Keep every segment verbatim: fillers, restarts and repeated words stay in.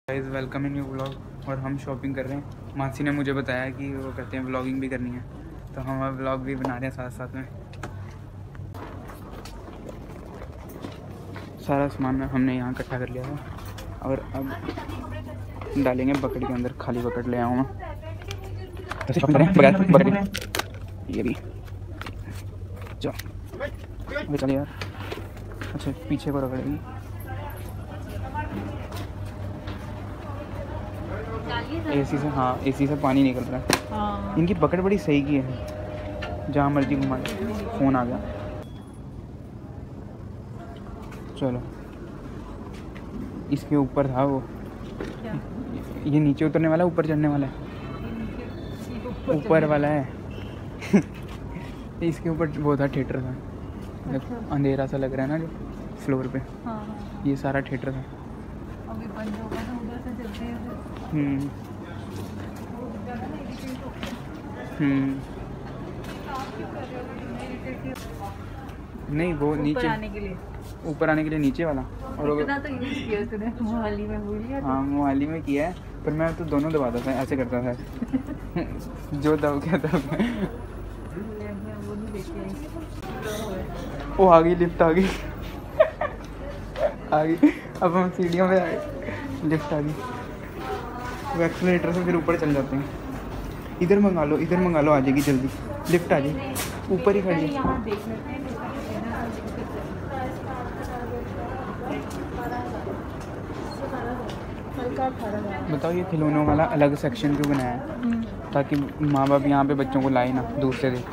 Guys welcome in new vlog. और हम shopping कर रहे हैं। मासी ने मुझे बताया कि वो कहते हैं व्लॉगिंग भी करनी है, तो हम अब व्लॉग भी बना रहे हैं साथ साथ में। सारा सामान हमने यहाँ इकट्ठा कर लिया था और अब डालेंगे बकेट के अंदर। खाली बकेट ले आऊँ मैं, ये भी चलो चलिए यार। अच्छा पीछे को रगड़ेगी। एसी से, हाँ एसी से पानी निकल रहा है। हाँ। इनकी पकड़ बड़ी सही की है, जहाँ मर्जी घुमा। फ़ोन आ गया, चलो। इसके ऊपर था वो क्या? ये नीचे उतरने वाला, ऊपर चढ़ने वाला है। ऊपर वाला है इसके ऊपर वो था, थिएटर था। अच्छा। अंधेरा सा लग रहा है ना जो फ्लोर पे। हाँ। ये सारा थिएटर था। अभी बंद होगा ना, उधर से चलते हैं। हम्म हम्म नहीं वो नीचे आने के लिए, ऊपर आने के लिए नीचे वाला। और इतना तो यूज किया तूने मोहाली में, भूल गया? हाँ मोहाली में किया है, पर मैं तो दोनों दबाता था, ऐसे करता था जो दब गया दब गया। वो आ गई, लिफ्ट आ गई आ गई। अब हम सीढ़ियों पे आ गए, लिफ्ट आ गई। वो एक्सीलरेटर से फिर ऊपर चल जाते हैं। इधर मंगा लो, इधर मंगा लो, आ जाएगी जल्दी, लिफ्ट आ जाएगी। ऊपर ही खड़ी है। बताओ ये खिलौनों वाला अलग सेक्शन क्यों बनाया है? ताकि माँ बाप यहाँ पे बच्चों को लाए ना दूर से देख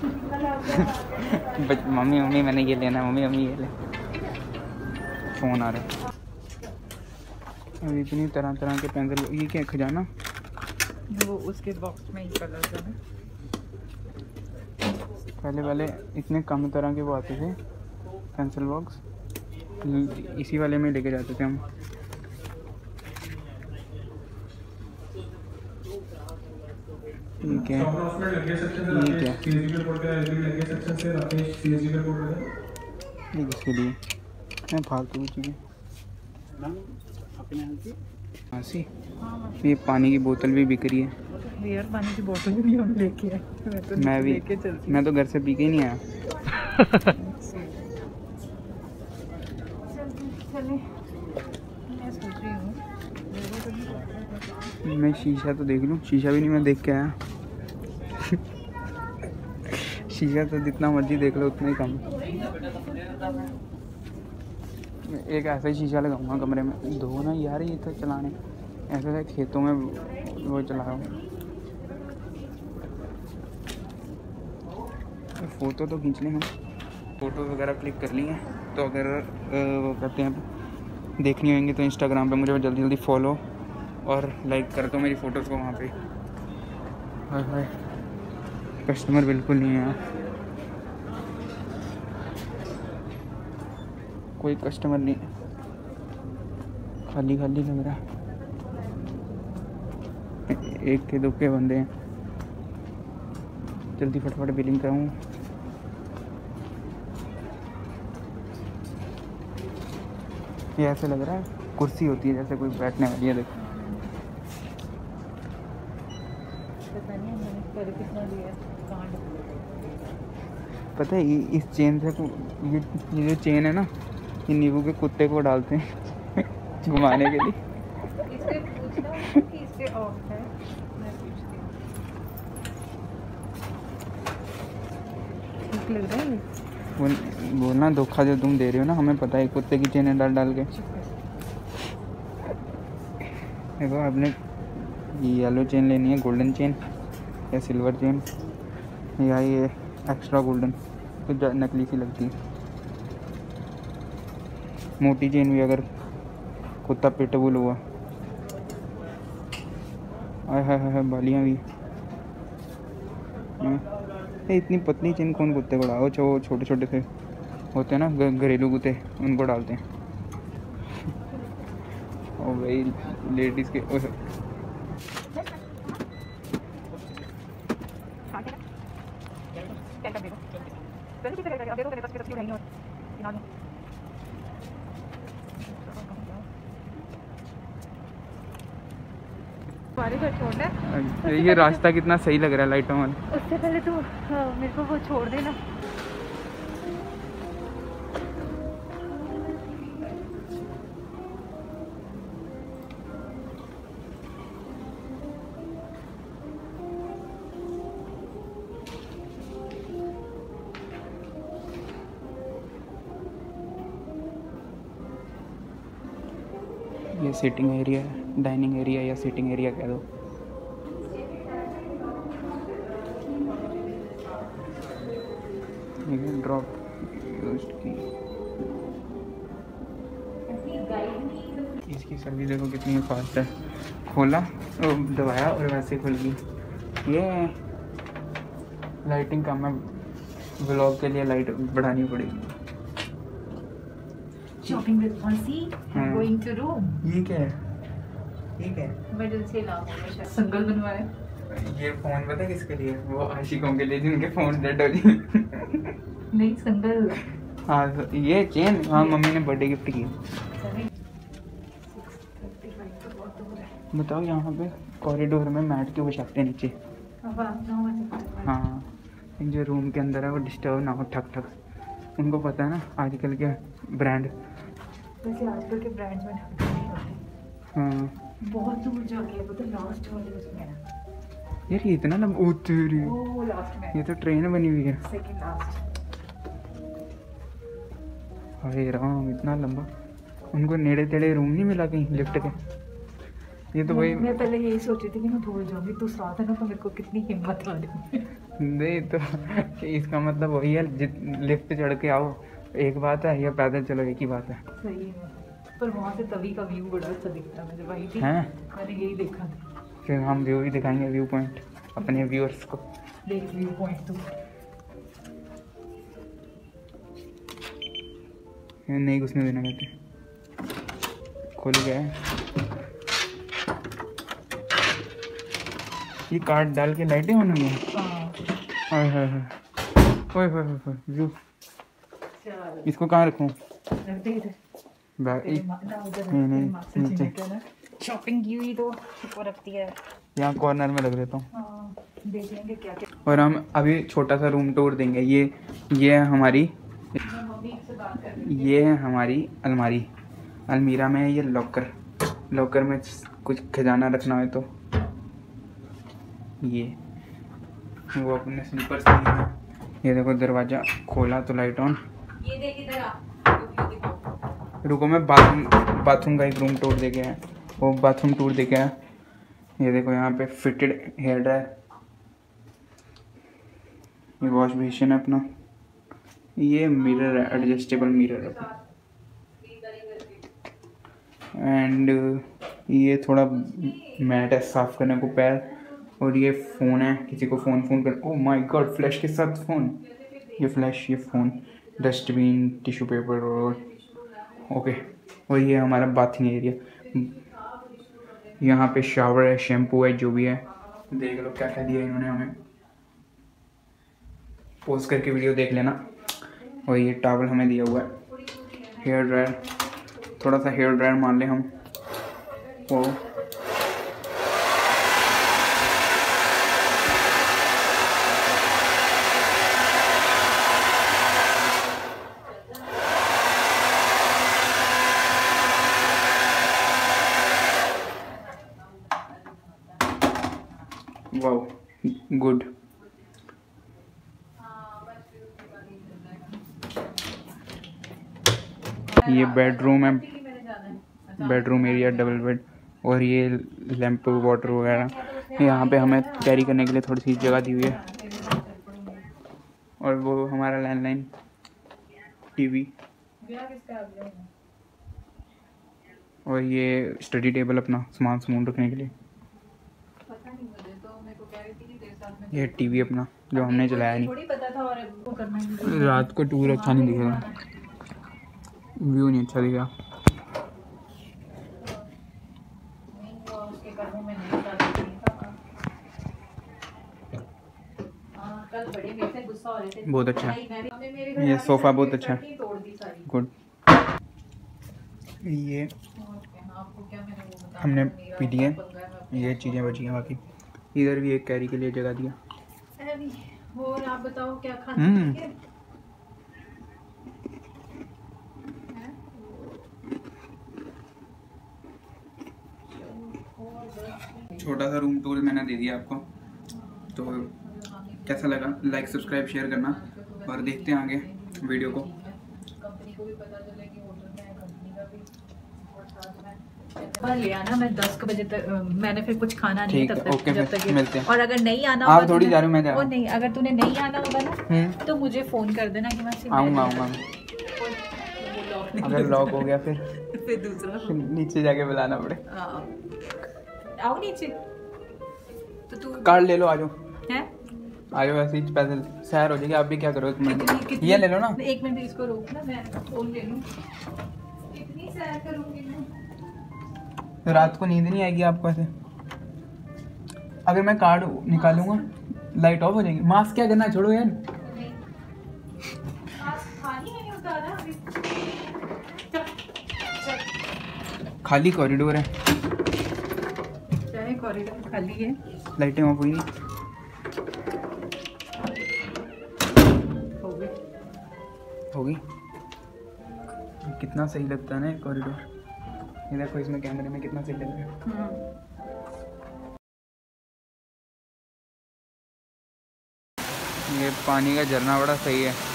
के मम्मी मम्मी मैंने ये लेना है, मम्मी मम्मी ये ले। फ़ोन आ रहा है। और इतनी तरह तरह के पेंसिल। ये क्या खजाना? वो उसके बॉक्स में ही कलर है। पहले वाले इतने कम तरह के वो आते थे पेंसिल बॉक्स, इसी वाले में लेके जाते थे हम। ठीक है, ठीक है। ये किसके लिए? मैं फालतू की चीज़ें। हाँ सी, ये पानी की बोतल भी बिक रही है यार। पानी की बोतल भी हम लेके आए। मैं तो मैं भी लेके चलती। मैं तो घर से पी के ही नहीं आया मैं शीशा तो देख लूँ, शीशा भी नहीं मैं देख के आया शीशा तो जितना मर्जी देख लो उतना ही कम। एक ऐसा ही शीशा लगाऊंगा कमरे में। दो ना यार, ये तो चलाने ऐसे खेतों में वो चला रहा हूँ। फ़ोटो तो खींच लें हम, फ़ोटो वगैरह क्लिक कर ली हैं। तो अगर वो कहते हैं देखनी होंगी तो इंस्टाग्राम पे मुझे जल्दी जल्दी फॉलो और लाइक कर दो मेरी फ़ोटोज़ को वहाँ पे। हाय हाय, कस्टमर बिल्कुल नहीं है यहाँ, कोई कस्टमर नहीं, खाली खाली लग रहा है। एक के दो के बंदे हैं। जल्दी फटाफट बिलिंग कराऊँ। ये ऐसे लग रहा है कुर्सी होती है जैसे कोई बैठने वाली है। देखो पता है इस चेन से, ये ये जो चेन है ना, ये नींबू के कुत्ते को डालते हैं घुमाने के लिए। इससे पूछना कि इससे ऑफ है, मैं पूछती हूं। ठीक लग रहा है बोल, बोलना धोखा जो तुम दे रहे हो ना, हमें पता है कुत्ते की चेन डाल डाल के। देखो आपने ये येलो चेन लेनी है, गोल्डन चेन या सिल्वर चेन, या ये एक्स्ट्रा गोल्डन, तो नकली सी लगती है। मोटी चेन भी अगर कुत्ता पिटबुल हुआ। आय हाय हाय, बालियाँ भी। ए, इतनी पतली चेन कौन कुत्ते को डालो? जो छोटे छोटे से होते हैं ना घरेलू कुत्ते, उनको डालते हैं। और भाई लेडीज़ के हमारे घर छोड़ना है। ये रास्ता कितना सही लग रहा है लाइटों वाला। उससे पहले तो हाँ, मेरे को वो छोड़ देना। ये सिटिंग एरिया है, डाइनिंग एरिया या सिटिंग एरिया कह दो। ड्रॉप की इसकी सर्विस देखो कितनी फास्ट है। खोला और दबाया और वैसे खुल गई। ये लाइटिंग कम है, व्लॉग के लिए लाइट बढ़ानी पड़ेगी। Shopping with Mercy, going to room. ये क्या है? ये क्या है? मिडिल से लाओ संगल बनवाए। ये फोन पता है किसके लिए? वो आशिकों के लिए जिनके फोन डेड हो जाए। नहीं संगल। हाँ ये चेन, हाँ मम्मी ने बर्थडे गिफ्ट की। बताओ यहाँ पे कॉरिडोर में मैट क्यों बिछाते हैं नीचे? हाँ जो रूम के अंदर है वो डिस्टर्ब ना हो, ठक ठक। उनको पता है ना आजकल के ब्रांड, वैसे आजकल के ब्रांड्स में ढक्कन नहीं होते। हाँ बहुत दूर जाके है, पता लास्ट वाले उसमें है। यार ये इतना लंबा, ओ तेरी, वो लास्ट में ये तो ट्रेन बनी हुई है। Second last. अरे राम इतना लंबा, उनको नेड़े तेड़े रूम नहीं मिला कहीं लिफ्ट के? ये तो भाई मैं पहले यही सोची थी कि मैं भूल जाऊंगी, तू साथ है ना तो मेरे को कितनी हिम्मत आ रही है। नहीं तो इसका मतलब वही है, लिफ्ट चढ़ के आओ एक बात है, या पैदल चलो एक ही बात है। सही में, पर वहाँ से तभी का व्यू बड़ा अच्छा दिखता है। मुझे वही थी, हैं मैंने यही देखा था। फिर हम व्यू ही दिखाएंगे, व्यू पॉइंट अपने व्यूअर्स को। देख व्यू पॉइंट तो नहीं घुसने देना कहते। खोल गया है ये, कार्ड डाल के लाइटें ऑन हुई हैं। हाय हाय हाय, ओए होए होए व्यू। इसको कहाँ रखूँ? नहीं नहीं नीचे, शॉपिंग की हुई तो ऊपर रखती है, यहाँ कॉर्नर में रख देता हूँ। हाँ, देख लेंगे क्या क्या। और हम अभी छोटा सा रूम टूर देंगे। ये ये है हमारी, ये है हमारी अलमारी। अलमीरा में है ये लॉकर, लॉकर में कुछ खजाना रखना है तो ये वो अपने स्लीपर्स नहीं है। ये देखो दरवाज़ा खोला तो लाइट ऑन। ये देख इधर आ, रुको मैं बाथरूम बाथरूम का एक रूम टूर दे गया है, वो बाथरूम टूर दे गया है। ये देखो यहाँ पे फिटेड हेयर ड्रायर, ये वॉश बेसिन है अपना, ये मिरर है, एडजस्टेबल मिरर है एंड ये थोड़ा मैट है साफ करने को पैर। और ये फ़ोन है, किसी को फ़ोन फ़ोन कर, ओह माय गॉड फ्लैश के साथ फ़ोन, ये फ्लैश, ये फ़ोन, डस्टबिन, टिश्यू पेपर और ओके। और ये हमारा बाथिंग एरिया, यहाँ पे शावर है, शैम्पू है, जो भी है देख लो क्या क्या दिया इन्होंने हमें। पोस्ट करके वीडियो देख लेना। और ये टॉवल हमें दिया हुआ है, हेयर ड्रायर, थोड़ा सा हेयर ड्रायर मान लें हम वो। Wow good. ये बेडरूम है, बेडरूम एरिया, डबल बेड। और ये लैंप, वाटर वगैरह यहाँ पे हमें कैरी करने के लिए थोड़ी सी जगह दी हुई है। और वो हमारा लैंडलाइन, टीवी, और ये स्टडी टेबल अपना सामान सामान रखने के लिए। ये टीवी अपना जो हमने चलाया नहीं। रात को टूर अच्छा नहीं दिखेगा, व्यू नहीं अच्छा दिखेगा। बहुत अच्छा, ये सोफ़ा बहुत अच्छा, गुड। ये हमने पी लिया ये चीज़ें बची हैं, बाकी इधर भी एक कैरी के लिए जगह दिया। और आप बताओ क्या खाना है? छोटा सा रूम टूर मैंने दे दिया आपको, तो कैसा लगा लाइक सब्सक्राइब शेयर करना और देखते हैं आगे वीडियो को। ले आना, मैं दस बजे तक, मैंने फिर कुछ खाना नहीं तब तक, ओके, जब तक मिलते हैं। और अगर नहीं आना आप थोड़ी जा रहे हो, मैं जा रहा हूँ। हूँ। नहीं, अगर तूने नहीं आना होगा ना तो मुझे फोन कर देना कि मैं आऊँगा आऊँगा अगर लॉक हो गया फिर फिर दूसरा फिर नीचे जाके बुलाना पड़े। आओ नीचे तो तू कार्ड ले लो, आ जाओ हैं, आ जाओ, ऐसे ही पैदल सैर हो जाएगी। आप भी क्या करो, एक कितनी- मिनट कितनी- ये ले लो ना। एक मिनट इसको रोक ना, मैं फोन ले लूँ। कितनी सैर करूँगी मैं? तो रात को नींद नहीं आएगी आपको ऐसे? अगर मैं कार्ड निकालूंगा लाइट ऑफ हो जाएगी। मास्क क्या करना है, छोड़ो यार। खाली कॉरिडोर है, चाहे कॉरिडोर खाली है, लाइटें ऑफ हुई नहीं। हो गई होगी। कितना सही लगता है ना कॉरिडोर। ये देखो इसमें कैमरे में कितना सही लग रहा है। ये पानी का झरना बड़ा सही है।